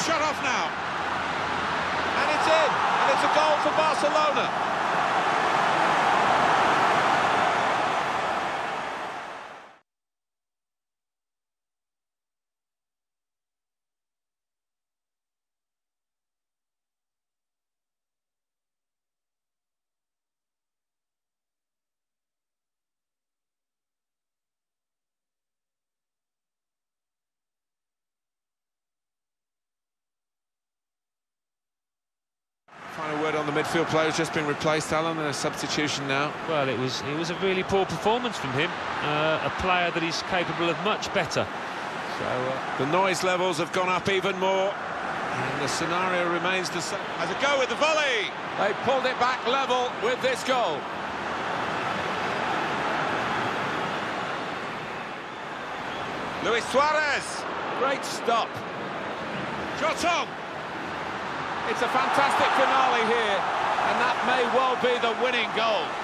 shot off now. And it's in, and it's a goal for Barcelona. Final word on the midfield player who's just been replaced, Alan, and a substitution now. Well, it was a really poor performance from him, a player that is capable of much better. So the noise levels have gone up even more, and the scenario remains the same. Has a go with the volley. They pulled it back level with this goal. Luis Suarez, great stop. Shot on. It's a fantastic finale here, and that may well be the winning goal.